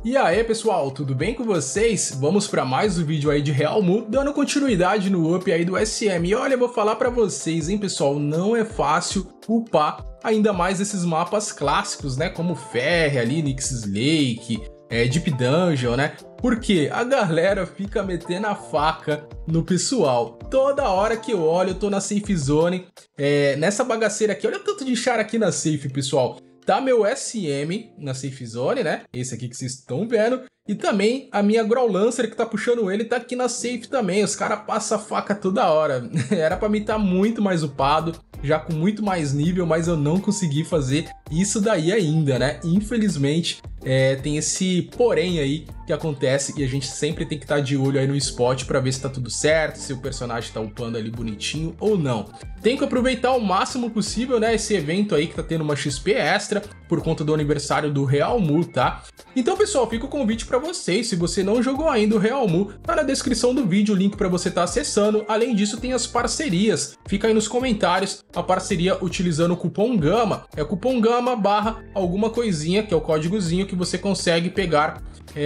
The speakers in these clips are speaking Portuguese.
E aí pessoal, tudo bem com vocês? Vamos para mais um vídeo aí de Realmu, dando continuidade no up aí do SM. E olha, eu vou falar para vocês, hein pessoal, não é fácil upar ainda mais esses mapas clássicos, né? Como Ferre ali, Nyx's Lake, Deep Dungeon, né? Porque a galera fica metendo a faca no pessoal. Toda hora que eu olho, eu tô na safe zone, nessa bagaceira aqui. Olha o tanto de char aqui na safe, pessoal. Tá meu SM na safe zone, né? Esse aqui que vocês estão vendo. E também a minha Growlancer que tá puxando ele tá aqui na safe também. Os caras passam a faca toda hora. Era pra mim estar muito mais upado, já com muito mais nível, mas eu não consegui fazer isso daí ainda, né? Infelizmente, tem esse porém aí que acontece e a gente sempre tem que estar de olho aí no spot pra ver se tá tudo certo, se o personagem tá upando ali bonitinho ou não. Tem que aproveitar o máximo possível, né? Esse evento aí que tá tendo uma XP extra por conta do aniversário do Realmu, tá? Então, pessoal, fica o convite pra vocês. Se você não jogou ainda o Realmu, tá na descrição do vídeo o link pra você estar acessando. Além disso, tem as parcerias. Fica aí nos comentários a parceria utilizando o cupom GAMA. É cupom GAMA / alguma coisinha, que é o códigozinho que você consegue pegar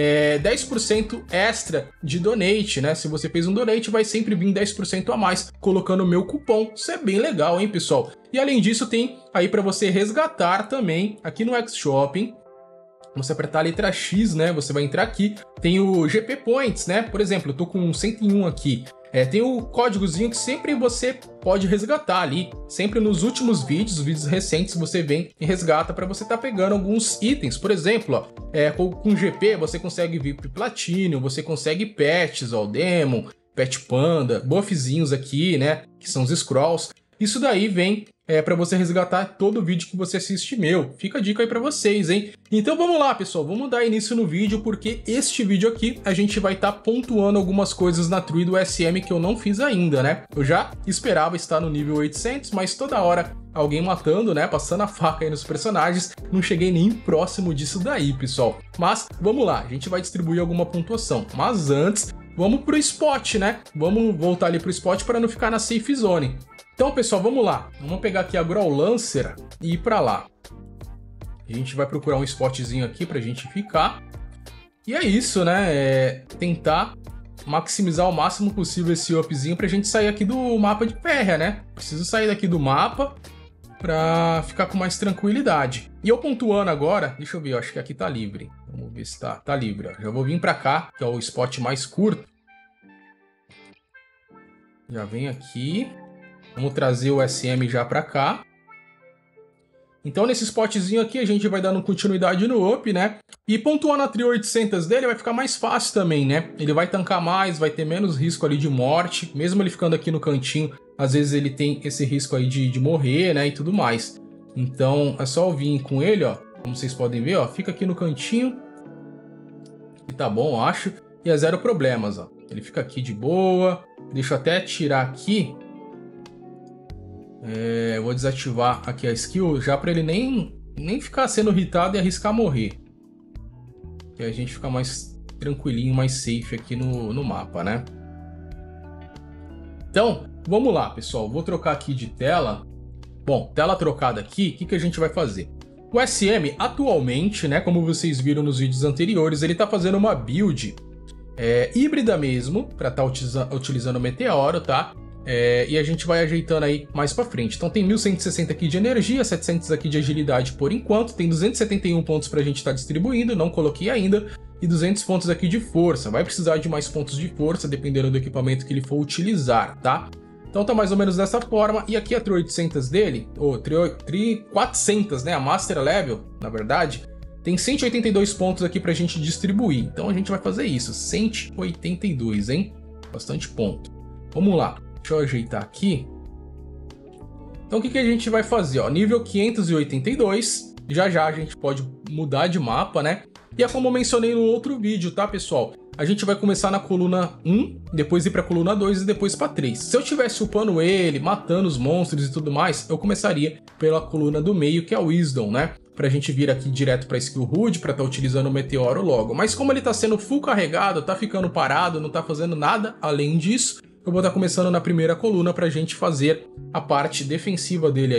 10% extra de donate, né? Se você fez um donate, vai sempre vir 10% a mais colocando o meu cupom. Isso é bem legal, hein, pessoal? E além disso, tem aí para você resgatar também aqui no X Shopping. Você apertar a letra X, né? Você vai entrar aqui. Tem o GP Points, né? Por exemplo, eu tô com 101 aqui. Tem o códigozinho que sempre você pode resgatar ali. Sempre nos últimos vídeos, os vídeos recentes, você vem e resgata para você estar pegando alguns itens. Por exemplo, ó, com GP você consegue VIP Platinum, você consegue pets, ó, Demon, Pet Panda, buffzinhos aqui, né? Que são os Scrolls. Isso daí vem para você resgatar todo o vídeo que você assiste meu. Fica a dica aí para vocês, hein? Então vamos lá, pessoal. Vamos dar início no vídeo, porque este vídeo aqui a gente vai estar pontuando algumas coisas na tree do SM que eu não fiz ainda, né? Eu já esperava estar no nível 800, mas toda hora alguém matando, né? Passando a faca aí nos personagens. Não cheguei nem próximo disso daí, pessoal. Mas vamos lá, a gente vai distribuir alguma pontuação. Mas antes, vamos pro spot, né? Vamos voltar ali pro spot para não ficar na safe zone. Então, pessoal, vamos lá. Vamos pegar aqui a Growlancer e ir para lá. A gente vai procurar um spotzinho aqui pra gente ficar. E é isso, né? Tentar maximizar o máximo possível esse upzinho pra gente sair aqui do mapa de Ferre, né? Preciso sair daqui do mapa pra ficar com mais tranquilidade. E eu pontuando agora, deixa eu ver, eu acho que aqui tá livre. Vamos ver se tá livre. Ó. Já vou vir pra cá, que é o spot mais curto. Já vem aqui. Vamos trazer o SM já pra cá. Então nesse spotzinho aqui a gente vai dando continuidade no up, né? E pontuando a trio 800 dele vai ficar mais fácil também, né? Ele vai tancar mais, vai ter menos risco ali de morte. Mesmo ele ficando aqui no cantinho, às vezes ele tem esse risco aí de morrer, né? E tudo mais. Então é só eu vir com ele, ó. Como vocês podem ver, ó. Fica aqui no cantinho. E tá bom, eu acho. E é zero problemas, ó. Ele fica aqui de boa. Deixa eu até tirar aqui. Eu vou desativar aqui a skill já para ele nem ficar sendo irritado e arriscar morrer. Que a gente fica mais tranquilinho, mais safe aqui no mapa, né? Então, vamos lá, pessoal. Vou trocar aqui de tela. Bom, tela trocada aqui, o que a gente vai fazer? O SM, atualmente, né, como vocês viram nos vídeos anteriores, ele está fazendo uma build híbrida mesmo, para estar utilizando o Meteoro, tá? E a gente vai ajeitando aí mais pra frente. Então tem 1160 aqui de energia, 700 aqui de agilidade por enquanto, tem 271 pontos pra gente estar distribuindo, não coloquei ainda, e 200 pontos aqui de força. Vai precisar de mais pontos de força, dependendo do equipamento que ele for utilizar, tá? Então tá mais ou menos dessa forma, e aqui a 3800 dele, ou 400, né, a Master Level, na verdade, tem 182 pontos aqui pra gente distribuir. Então a gente vai fazer isso, 182, hein? Bastante ponto. Vamos lá. Deixa eu ajeitar aqui. Então o que a gente vai fazer? Ó, nível 582. Já a gente pode mudar de mapa, né? E é como eu mencionei no outro vídeo, tá, pessoal? A gente vai começar na coluna 1, depois ir pra coluna 2 e depois pra 3. Se eu estivesse upando ele, matando os monstros e tudo mais, eu começaria pela coluna do meio, que é o Wisdom, né? Pra gente vir aqui direto pra Skill Hood, pra estar utilizando o Meteoro logo. Mas como ele tá sendo full carregado, tá ficando parado, não tá fazendo nada além disso, eu vou estar começando na primeira coluna pra gente fazer a parte defensiva dele aí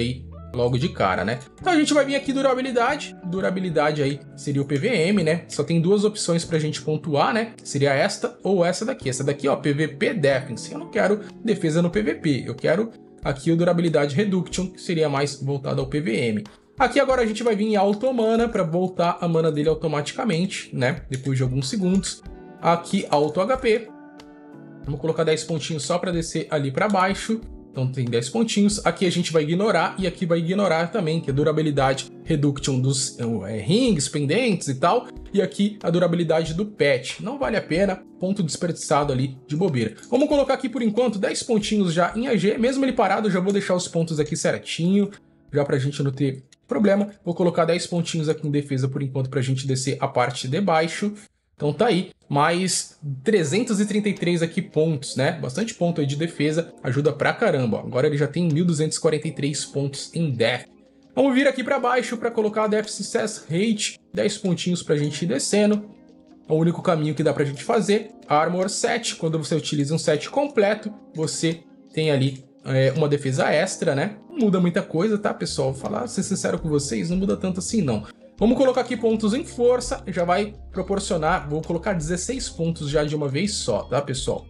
logo de cara, né? Então a gente vai vir aqui durabilidade. Durabilidade aí seria o PVM, né? Só tem duas opções pra gente pontuar, né? Seria esta ou essa daqui. Essa daqui, ó, PVP Defense. Eu não quero defesa no PVP. Eu quero aqui o Durabilidade Reduction, que seria mais voltado ao PVM. Aqui agora a gente vai vir em Auto Mana para voltar a mana dele automaticamente, né? Depois de alguns segundos. Aqui Auto HP. Vamos colocar 10 pontinhos só para descer ali para baixo. Então tem 10 pontinhos. Aqui a gente vai ignorar e aqui vai ignorar também, que é a durabilidade reduction dos rings, pendentes e tal. E aqui a durabilidade do pet. Não vale a pena, ponto desperdiçado ali de bobeira. Vamos colocar aqui por enquanto 10 pontinhos já em AG. Mesmo ele parado, eu já vou deixar os pontos aqui certinho, já pra gente não ter problema. Vou colocar 10 pontinhos aqui em defesa por enquanto pra gente descer a parte de baixo. Então tá aí, mais 333 aqui pontos, né? Bastante ponto aí de defesa, ajuda pra caramba. Agora ele já tem 1.243 pontos em Def. Vamos vir aqui pra baixo para colocar a Def Success Rate, 10 pontinhos pra gente ir descendo. É o único caminho que dá pra gente fazer. Armor 7, quando você utiliza um set completo, você tem ali uma defesa extra, né? Não muda muita coisa, tá, pessoal? Vou falar, ser sincero com vocês, não muda tanto assim, não. Vamos colocar aqui pontos em força, já vai proporcionar, vou colocar 16 pontos já de uma vez só, tá, pessoal?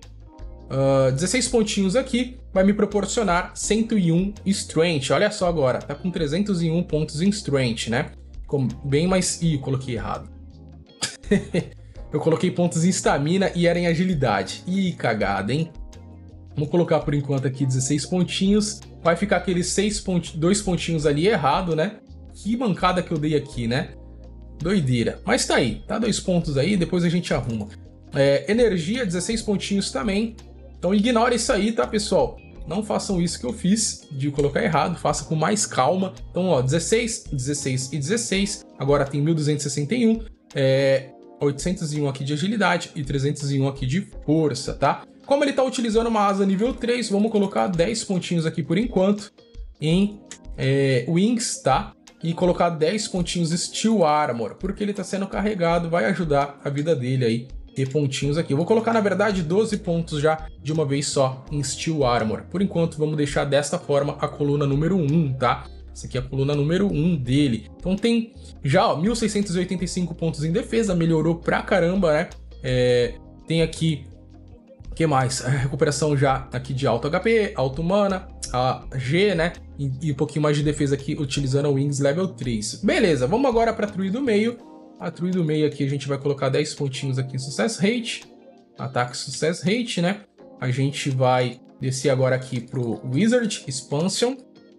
16 pontinhos aqui vai me proporcionar 101 Strength, olha só agora, tá com 301 pontos em Strength, né? Ficou bem mais... Ih, coloquei errado. Eu coloquei pontos em Stamina e era em Agilidade. Ih, cagada, hein? Vamos colocar por enquanto aqui 16 pontinhos, vai ficar aqueles 2 pontinhos ali errado, né? Que mancada que eu dei aqui, né? Doideira. Mas tá aí, tá 2 pontos aí, depois a gente arruma. Energia, 16 pontinhos também. Então ignora isso aí, tá, pessoal? Não façam isso que eu fiz, de colocar errado, faça com mais calma. Então, ó, 16, 16 e 16. Agora tem 1261, 801 aqui de agilidade e 301 aqui de força, tá? Como ele tá utilizando uma asa nível 3, vamos colocar 10 pontinhos aqui por enquanto em Wings, tá? E colocar 10 pontinhos Steel Armor, porque ele está sendo carregado, vai ajudar a vida dele aí, ter pontinhos aqui. Eu vou colocar, na verdade, 12 pontos já de uma vez só em Steel Armor. Por enquanto, vamos deixar desta forma a coluna número 1, tá? Essa aqui é a coluna número 1 dele. Então tem já, ó, 1.685 pontos em defesa, melhorou pra caramba, né? Tem aqui, o que mais? A recuperação já aqui de alto HP, alto mana, a G, né? E um pouquinho mais de defesa aqui utilizando a Wings Level 3. Beleza, vamos agora para a Trui do meio. A Trui do meio aqui a gente vai colocar 10 pontinhos aqui em Success Rate. Ataque Success Rate, né? A gente vai descer agora aqui pro Wizard Expansion.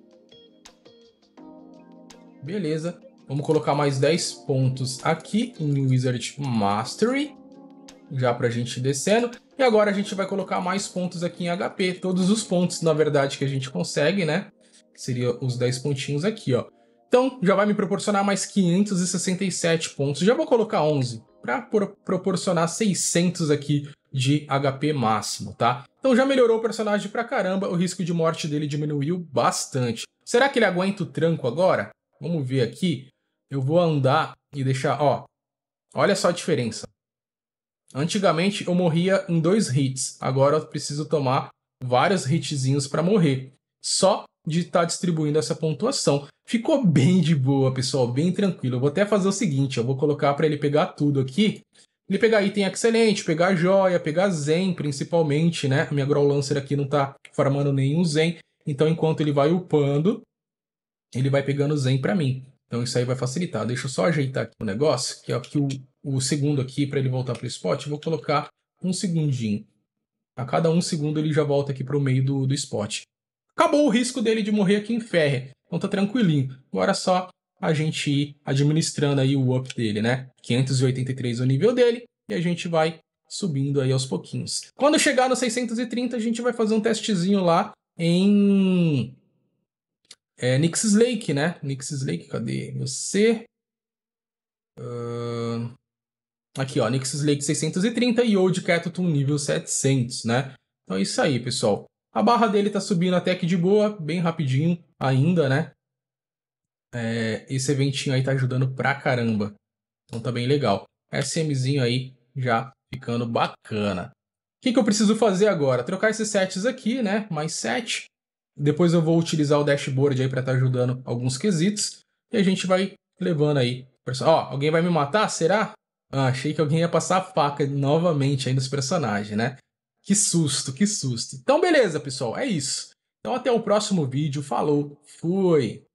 Beleza. Vamos colocar mais 10 pontos aqui em Wizard Mastery. Já pra gente ir descendo. E agora a gente vai colocar mais pontos aqui em HP. Todos os pontos, na verdade, que a gente consegue, né? Seria os 10 pontinhos aqui, ó. Então, já vai me proporcionar mais 567 pontos. Já vou colocar 11 para proporcionar 600 aqui de HP máximo, tá? Então já melhorou o personagem pra caramba. O risco de morte dele diminuiu bastante. Será que ele aguenta o tranco agora? Vamos ver aqui. Eu vou andar e deixar, ó. Olha só a diferença. Antigamente eu morria em 2 hits. Agora eu preciso tomar vários hitzinhos para morrer. Só de estar distribuindo essa pontuação. Ficou bem de boa, pessoal, bem tranquilo. Eu vou até fazer o seguinte, eu vou colocar para ele pegar tudo aqui. Ele pegar item excelente, pegar joia, pegar Zen principalmente, né? A minha Growl Lancer aqui não tá farmando nenhum Zen. Então enquanto ele vai upando, ele vai pegando Zen para mim. Então isso aí vai facilitar. Deixa eu só ajeitar aqui o negócio, que é aqui o segundo aqui para ele voltar para o spot. Eu vou colocar 1 segundinho. A cada 1 segundo ele já volta aqui para o meio do spot. Acabou o risco dele de morrer aqui em Ferre. Então tá tranquilinho. Agora é só a gente ir administrando aí o up dele, né? 583 é o nível dele. E a gente vai subindo aí aos pouquinhos. Quando chegar no 630, a gente vai fazer um testezinho lá em Nyx's Lake, né? Nyx's Lake, cadê você? Aqui, ó. Nyx's Lake 630 e Old Cataton nível 700, né? Então é isso aí, pessoal. A barra dele tá subindo até que de boa, bem rapidinho ainda, né? Esse eventinho aí tá ajudando pra caramba. Então tá bem legal. SMzinho aí já ficando bacana. O que eu preciso fazer agora? Trocar esses sets aqui, né? Mais 7. Depois eu vou utilizar o dashboard aí para estar ajudando alguns quesitos. E a gente vai levando aí. Ó, alguém vai me matar? Será? Ah, achei que alguém ia passar a faca novamente aí nos personagens, né? Que susto, que susto. Então beleza, pessoal, é isso. Então até o próximo vídeo. Falou, fui!